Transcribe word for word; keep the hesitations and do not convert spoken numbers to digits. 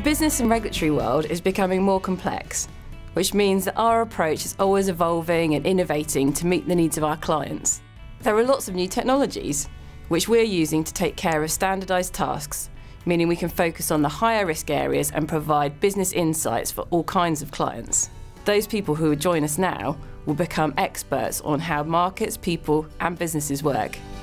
The business and regulatory world is becoming more complex, which means that our approach is always evolving and innovating to meet the needs of our clients. There are lots of new technologies, which we're using to take care of standardised tasks, meaning we can focus on the higher risk areas and provide business insights for all kinds of clients. Those people who would join us now will become experts on how markets, people and businesses work.